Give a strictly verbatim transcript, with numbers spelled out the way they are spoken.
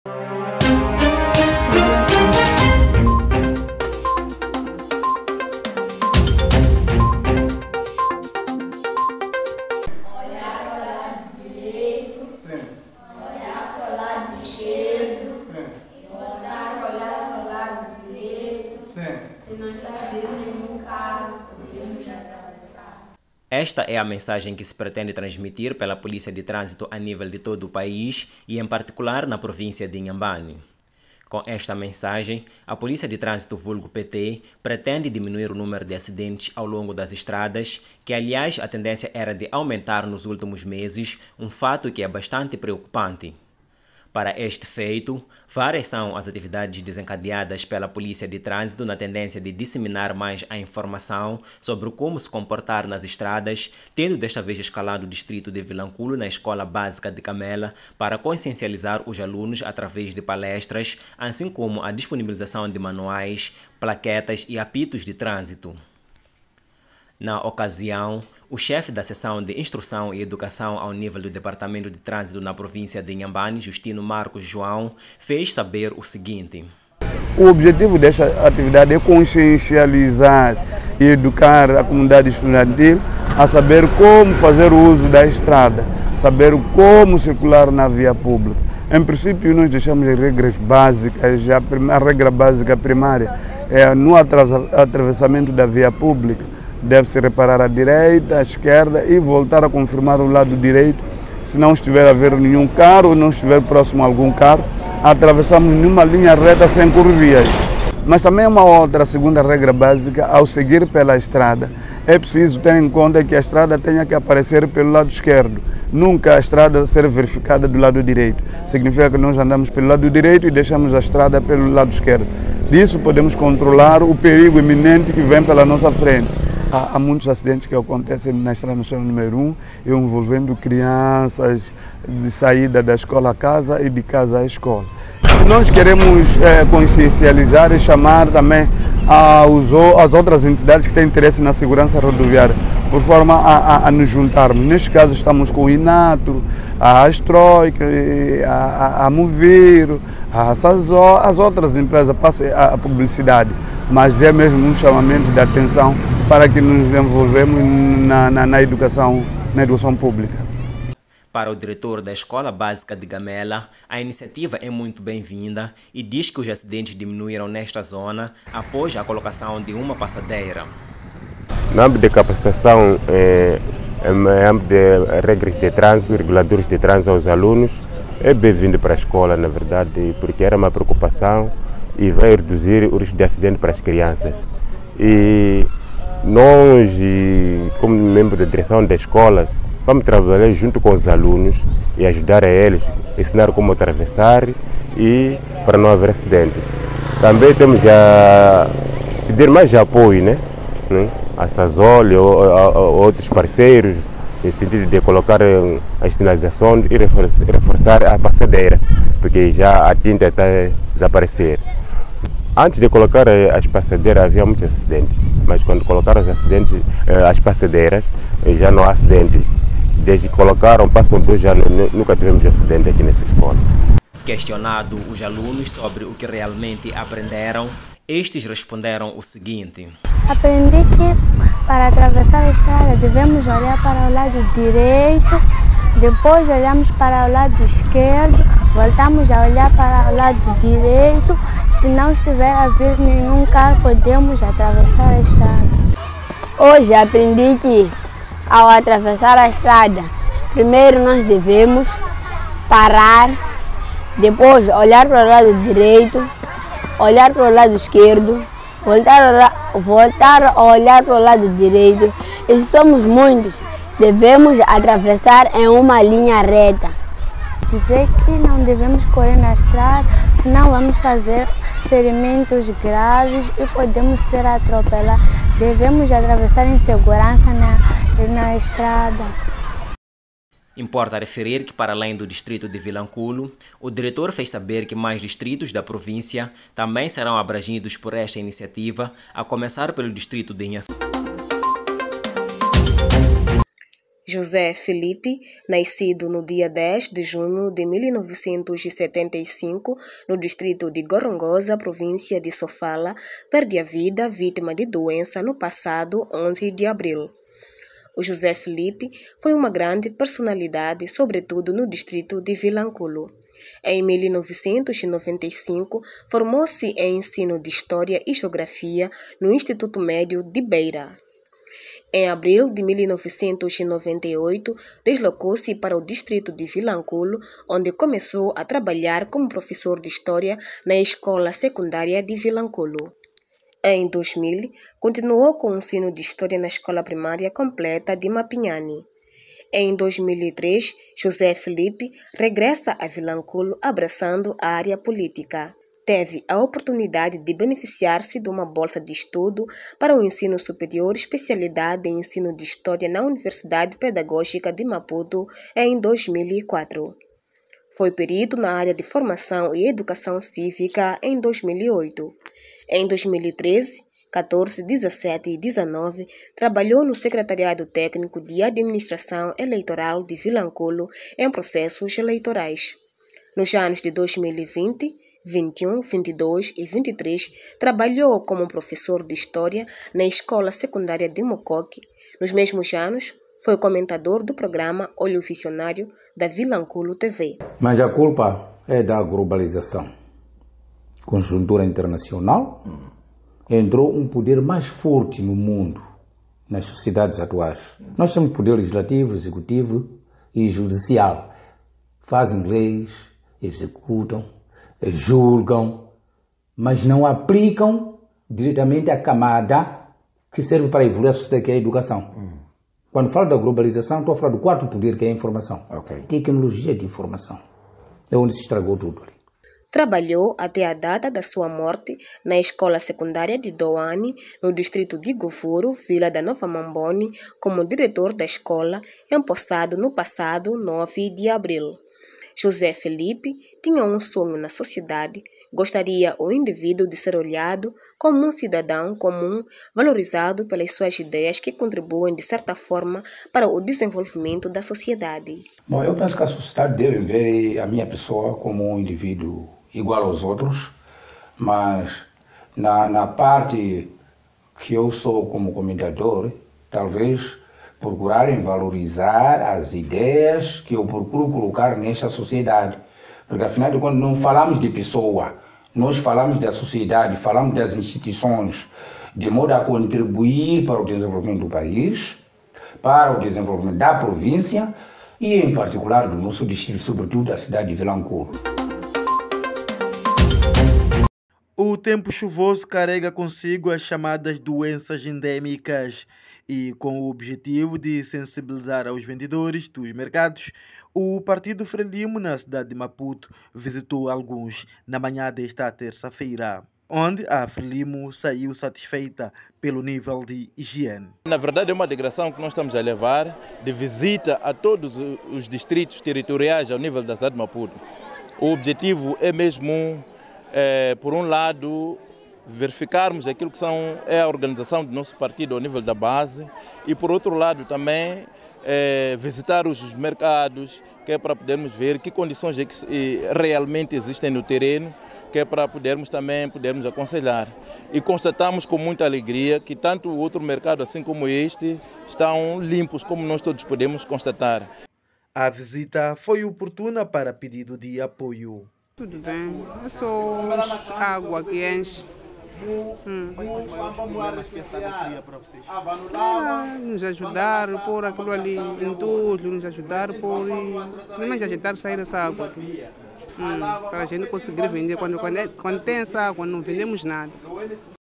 Esta é a mensagem que se pretende transmitir pela Polícia de Trânsito a nível de todo o país e, em particular, na província de Inhambane. Com esta mensagem, a Polícia de Trânsito vulgo P T pretende diminuir o número de acidentes ao longo das estradas, que, aliás, a tendência era de aumentar nos últimos meses, um fato que é bastante preocupante. Para este feito, várias são as atividades desencadeadas pela Polícia de Trânsito na tendência de disseminar mais a informação sobre como se comportar nas estradas, tendo desta vez escalado o distrito de Vilanculo na Escola Básica de Gamela para consciencializar os alunos através de palestras, assim como a disponibilização de manuais, plaquetas e apitos de trânsito. Na ocasião, o chefe da Seção de Instrução e Educação ao nível do Departamento de Trânsito na província de Inhambane, Justino Marcos João, fez saber o seguinte. O objetivo desta atividade é consciencializar e educar a comunidade estudantil a saber como fazer o uso da estrada, saber como circular na via pública. Em princípio, nós deixamos as regras básicas, a regra básica primária é no atravessamento da via pública. Deve-se reparar à direita, à esquerda e voltar a confirmar o lado direito. Se não estiver a ver nenhum carro ou não estiver próximo a algum carro, atravessamos numa linha reta sem curvias. Mas também uma outra segunda regra básica, ao seguir pela estrada, é preciso ter em conta que a estrada tenha que aparecer pelo lado esquerdo. Nunca a estrada ser verificada do lado direito. Significa que nós andamos pelo lado direito e deixamos a estrada pelo lado esquerdo. Disso podemos controlar o perigo iminente que vem pela nossa frente. Há, há muitos acidentes que acontecem na Estrada Nacional número um, envolvendo crianças de saída da escola à casa e de casa à escola. Nós queremos é, consciencializar e chamar também aos, às outras entidades que têm interesse na segurança rodoviária, por forma a, a, a nos juntarmos. Neste caso estamos com o INATRO, a Astroic, a, a, a Moviro, a Sazó, as outras empresas, passem a, a publicidade, mas é mesmo um chamamento de atenção para que nos envolvemos na, na, na, educação, na educação pública. Para o diretor da Escola Básica de Gamela, a iniciativa é muito bem-vinda e diz que os acidentes diminuíram nesta zona após a colocação de uma passadeira. No âmbito de capacitação, é, no âmbito de regras de trânsito, reguladores de trânsito aos alunos, é bem-vindo para a escola, na verdade, porque era uma preocupação e vai reduzir o risco de acidente para as crianças. E nós, como membro da direção da escola, vamos trabalhar junto com os alunos e ajudar a eles, ensinar como atravessar e para não haver acidentes. Também temos a pedir mais apoio, né? A Sazol ou a outros parceiros, no sentido de colocar a sinalização e reforçar a passadeira, porque já a tinta está a desaparecer. Antes de colocar as passadeiras havia muitos acidentes, mas quando colocaram os acidentes, as passadeiras, já não há acidente. Desde que colocaram, passam dois anos, nunca tivemos acidente aqui nessa escola. Questionado os alunos sobre o que realmente aprenderam, estes responderam o seguinte. Aprendi que para atravessar a estrada devemos olhar para o lado direito, depois olhamos para o lado esquerdo, voltamos a olhar para o lado direito. Se não estiver a vir nenhum carro, podemos atravessar a estrada. Hoje aprendi que ao atravessar a estrada, primeiro nós devemos parar, depois olhar para o lado direito, olhar para o lado esquerdo, voltar a, voltar a olhar para o lado direito. E se somos muitos, devemos atravessar em uma linha reta. Dizer que não devemos correr na estrada, senão vamos fazer ferimentos graves e podemos ser atropelados. Devemos atravessar em segurança na, na estrada. Importa referir que, para além do distrito de Vilanculo, o diretor fez saber que mais distritos da província também serão abrangidos por esta iniciativa, a começar pelo distrito de Inhaçu. José Felipe, nascido no dia dez de junho de mil novecentos e setenta e cinco, no distrito de Gorongosa, província de Sofala, perde a vida vítima de doença no passado onze de abril. O José Felipe foi uma grande personalidade, sobretudo no distrito de Vilanculo. Em mil novecentos e noventa e cinco, formou-se em ensino de História e Geografia no Instituto Médio de Beira. Em abril de mil novecentos e noventa e oito, deslocou-se para o distrito de Vilanculo, onde começou a trabalhar como professor de História na Escola Secundária de Vilanculo. Em dois mil, continuou com o ensino de História na Escola Primária Completa de Mapinhani. Em dois mil e três, José Felipe regressa a Vilanculo abraçando a área política. Teve a oportunidade de beneficiar-se de uma bolsa de estudo para o ensino superior, especialidade em ensino de História na Universidade Pedagógica de Maputo em dois mil e quatro. Foi perito na área de Formação e Educação Cívica em dois mil e oito. Em dois mil e treze, quatorze, dezessete e dezenove, trabalhou no Secretariado Técnico de Administração Eleitoral de Vilanculo em processos eleitorais. Nos anos de dois mil e vinte, vinte e um, vinte e dois e vinte e três, trabalhou como professor de História na Escola Secundária de Mocoque. Nos mesmos anos, foi comentador do programa Olho Visionário da Vilanculo T V. Mas a culpa é da globalização. Conjuntura internacional, entrou um poder mais forte no mundo, nas sociedades atuais. Nós temos poder legislativo, executivo e judicial. Fazem leis, executam, julgam, mas não aplicam diretamente a camada que serve para evoluir a sociedade, que é a educação. Hum. Quando falo da globalização, estou a falar do quarto poder, que é a informação. Okay. Tecnologia de informação. É onde se estragou tudo ali. Trabalhou até a data da sua morte na Escola Secundária de Doane, no distrito de Govuro, Vila da Nova Mambone, como diretor da escola, empossado no passado nove de abril. José Felipe tinha um sonho na sociedade, gostaria o indivíduo de ser olhado como um cidadão comum, valorizado pelas suas ideias que contribuem de certa forma para o desenvolvimento da sociedade. Bom, eu penso que a sociedade deve ver a minha pessoa como um indivíduo igual aos outros, mas na, na parte que eu sou como comentador, talvez procurarem valorizar as ideias que eu procuro colocar nesta sociedade. Porque afinal de contas não falamos de pessoa, nós falamos da sociedade, falamos das instituições, de modo a contribuir para o desenvolvimento do país, para o desenvolvimento da província e em particular do nosso distrito, sobretudo da cidade de Vilanculo. O tempo chuvoso carrega consigo as chamadas doenças endêmicas e, com o objetivo de sensibilizar aos vendedores dos mercados, o Partido Frelimo na cidade de Maputo visitou alguns na manhã desta terça-feira, onde a Frelimo saiu satisfeita pelo nível de higiene. Na verdade é uma declaração que nós estamos a levar de visita a todos os distritos territoriais ao nível da cidade de Maputo. O objetivo é mesmo É, por um lado, verificarmos aquilo que são, é a organização do nosso partido ao nível da base e, por outro lado, também é, visitar os mercados, que é para podermos ver que condições é que realmente existem no terreno, que é para podermos também podermos aconselhar. E constatamos com muita alegria que tanto o outro mercado, assim como este, estão limpos, como nós todos podemos constatar. A visita foi oportuna para pedido de apoio. Tudo bem, é só água que enche. Hum. Quais são os maiores problemas que essa água cria para vocês? Ah, nos ajudar, pôr aquilo ali em tudo, nos ajudar, pôr e pelo menos ajudar sair essa água aqui. Hum, para a gente conseguir vender. Quando, quando, é, quando tem essa água, não vendemos nada.